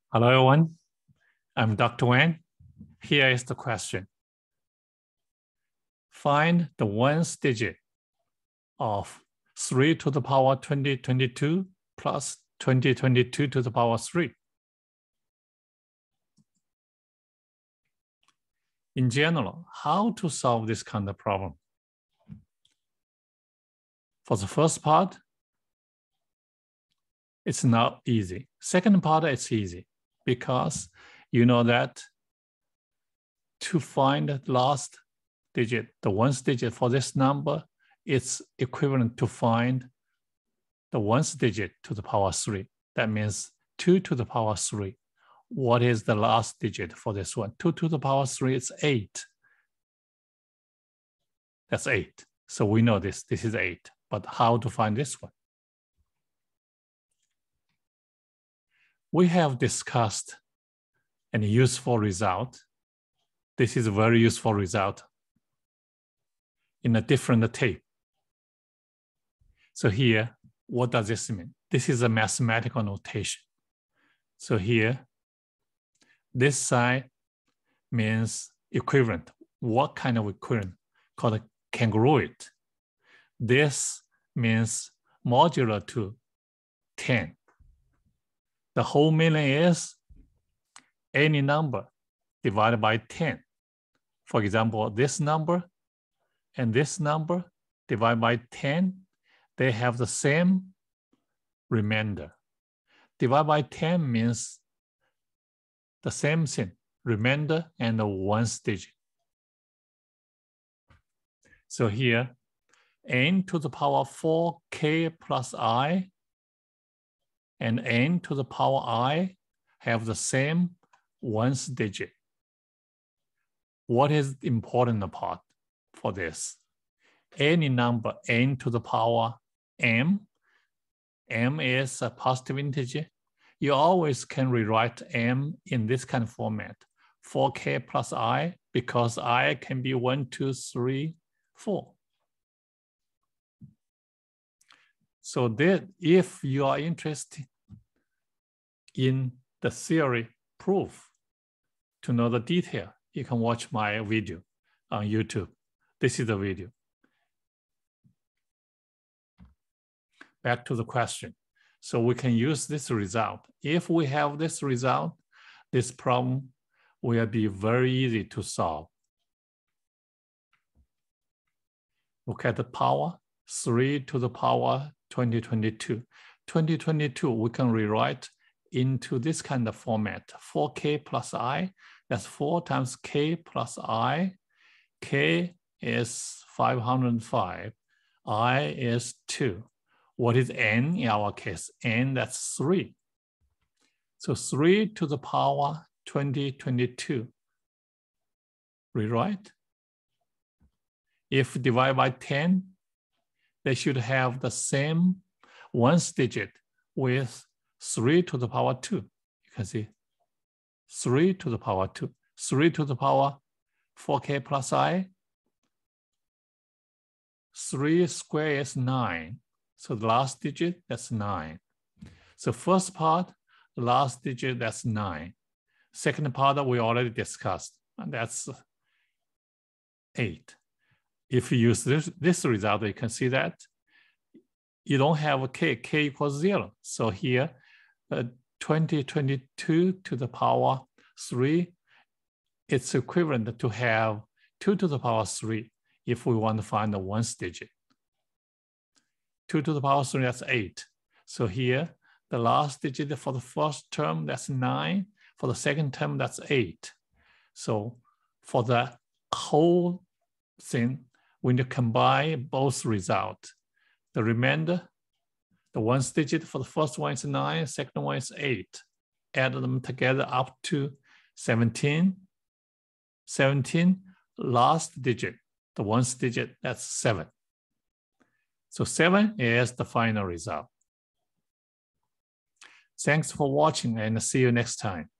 Hello, everyone. I'm Dr. Wang. Here is the question. Find the ones digit of 3 to the power 2022 plus 2022 to the power 3. In general, how to solve this kind of problem? For the first part, it's not easy. Second part, it's easy because you know that to find the last digit, the ones digit for this number, it's equivalent to find the ones digit to the power 3. That means 2 to the power 3. What is the last digit for this one? 2 to the power 3 is 8. That's 8. So we know this is 8. But how to find this one? We have discussed a useful result. This is a very useful result in a different tape. So here, what does this mean? This is a mathematical notation. So here, this side means equivalent. What kind of equivalent? Called congruent. This means modular to 10. The whole meaning is any number divided by 10. For example, this number and this number divided by 10, they have the same remainder. Divide by 10 means the same thing, remainder and the ones digit. So here, n to the power 4k plus I and n to the power I have the same ones digit. What is the important part for this? Any number n to the power m is a positive integer. You always can rewrite m in this kind of format, 4k plus I, because I can be 1, 2, 3, 4. So that if you are interested in the theory proof to know the detail, you can watch my video on YouTube. This is the video. Back to the question. So we can use this result. If we have this result, this problem will be very easy to solve. Look at the power, 3 to the power 2022. 2022, we can rewrite into this kind of format, 4k plus I, that's 4 times k plus I. K is 505, I is 2. What is n in our case? N, that's 3. So 3 to the power 2022. Rewrite. If divided by 10, they should have the same ones digit with 3 to the power 2. You can see 3 to the power 2. 3 to the power 4k plus I. 3 squared is 9. So the last digit, that's 9. So first part, the last digit, that's 9. Second part, we already discussed, and that's 8. If you use this result, you can see that you don't have a k equals 0. So here, 2022 to the power 3, it's equivalent to have 2 to the power 3 if we want to find the ones digit. 2 to the power 3, that's 8. So here, the last digit for the first term, that's 9. For the second term, that's 8. So for the whole thing, we need to combine both results. The remainder, the ones digit for the first one is 9, second one is 8. Add them together up to 17. 17, last digit, the ones digit, that's 7. So 7 is the final result. Thanks for watching and see you next time.